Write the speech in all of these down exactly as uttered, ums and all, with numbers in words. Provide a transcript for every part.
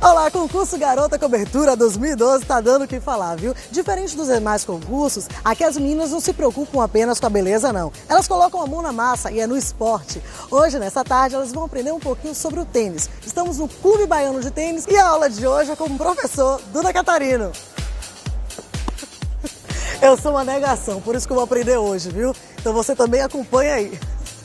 Olá, concurso Garota Cobertura dois mil e doze tá dando o que falar, viu? Diferente dos demais concursos, aqui as meninas não se preocupam apenas com a beleza, não. Elas colocam a mão na massa e é no esporte. Hoje, nessa tarde, elas vão aprender um pouquinho sobre o tênis. Estamos no Clube Baiano de Tênis e a aula de hoje é com o professor Duda Catarino. Eu sou uma negação, por isso que eu vou aprender hoje, viu? Então você também acompanha aí.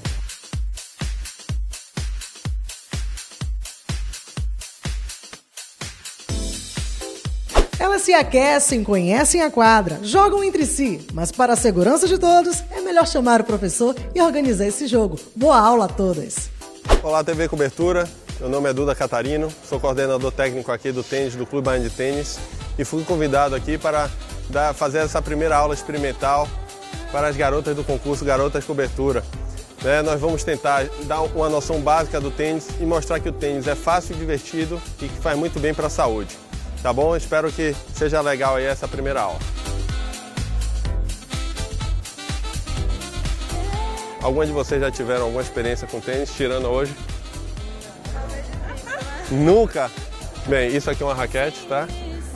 Elas se aquecem, conhecem a quadra, jogam entre si, mas para a segurança de todos, é melhor chamar o professor e organizar esse jogo. Boa aula a todas! Olá, T V Cobertura, meu nome é Duda Catarino, sou coordenador técnico aqui do tênis, do Clube Baiano de Tênis, e fui convidado aqui para dar, fazer essa primeira aula experimental para as garotas do concurso Garotas Cobertura. Né, nós vamos tentar dar uma noção básica do tênis e mostrar que o tênis é fácil e divertido e que faz muito bem para a saúde. Tá bom? Espero que seja legal aí essa primeira aula. Algumas de vocês já tiveram alguma experiência com tênis, tirando hoje? Nunca? Bem, isso aqui é uma raquete, tá?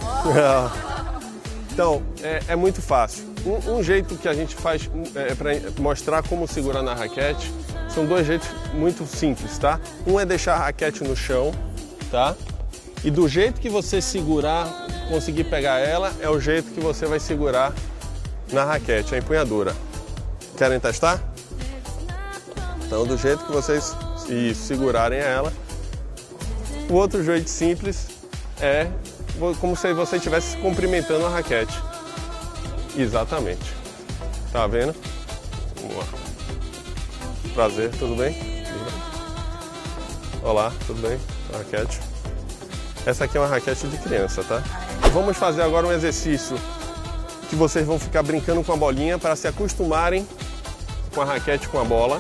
Então, é, é muito fácil. Um, um jeito que a gente faz é, para mostrar como segurar na raquete, são dois jeitos muito simples, tá? Um é deixar a raquete no chão, tá? E do jeito que você segurar, conseguir pegar ela, é o jeito que você vai segurar na raquete, a empunhadura. Querem testar? Então, do jeito que vocês segurarem ela. O outro jeito simples é como se você estivesse cumprimentando a raquete. Exatamente. Tá vendo? Vamos lá. Prazer, tudo bem? Tudo bem? Olá, tudo bem? A raquete. Essa aqui é uma raquete de criança, tá? Vamos fazer agora um exercício que vocês vão ficar brincando com a bolinha para se acostumarem com a raquete, com a bola.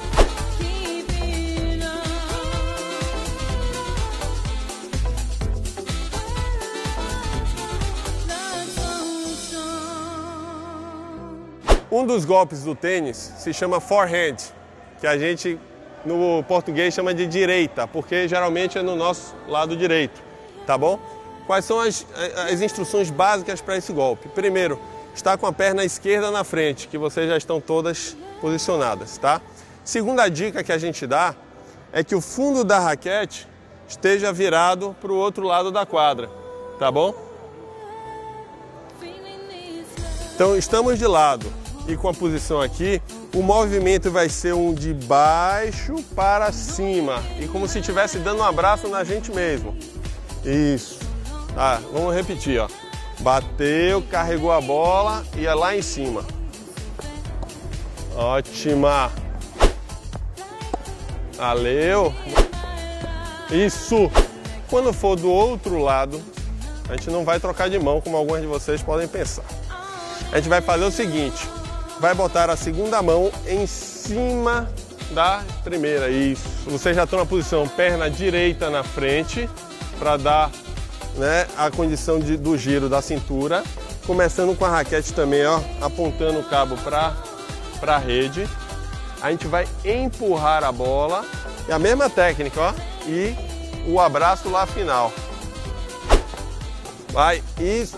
Um dos golpes do tênis se chama forehand, que a gente no português chama de direita, porque geralmente é no nosso lado direito. Tá bom? Quais são as, as instruções básicas para esse golpe? Primeiro, está com a perna esquerda na frente, que vocês já estão todas posicionadas, tá? Segunda dica que a gente dá é que o fundo da raquete esteja virado para o outro lado da quadra, tá bom? Então, estamos de lado e com a posição aqui, o movimento vai ser um de baixo para cima, e como se estivesse dando um abraço na gente mesmo. Isso. Tá, vamos repetir, ó. Bateu, carregou a bola e é lá em cima. Ótima. Valeu. Isso. Quando for do outro lado, a gente não vai trocar de mão, como alguns de vocês podem pensar. A gente vai fazer o seguinte. Vai botar a segunda mão em cima da primeira. Isso. Vocês já estão na posição perna direita na frente, para dar, né, a condição de, do giro da cintura, começando com a raquete também, ó, apontando o cabo para a rede. A gente vai empurrar a bola, é a mesma técnica, ó, e o abraço lá final. Vai, isso.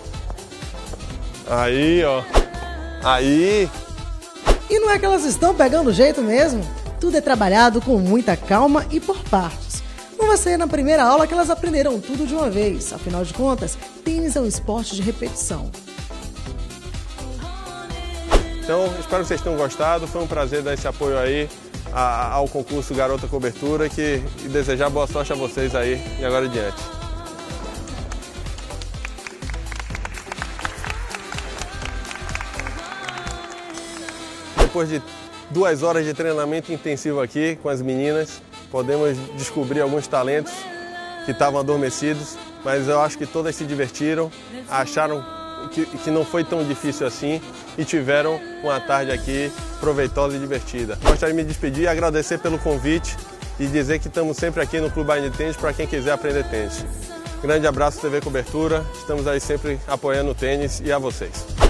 Aí, ó. Aí. E não é que elas estão pegando jeito mesmo? Tudo é trabalhado com muita calma e por partes. Não vai ser na primeira aula que elas aprenderão tudo de uma vez. Afinal de contas, tênis é um esporte de repetição. Então, espero que vocês tenham gostado. Foi um prazer dar esse apoio aí a, ao concurso Garota Cobertura que, e desejar boa sorte a vocês aí e agora adiante. Depois de duas horas de treinamento intensivo aqui com as meninas, podemos descobrir alguns talentos que estavam adormecidos, mas eu acho que todas se divertiram, acharam que, que não foi tão difícil assim e tiveram uma tarde aqui proveitosa e divertida. Gostaria de me despedir e agradecer pelo convite e dizer que estamos sempre aqui no Clube Baiano de Tênis para quem quiser aprender tênis. Grande abraço, T V Cobertura, estamos aí sempre apoiando o tênis e a vocês.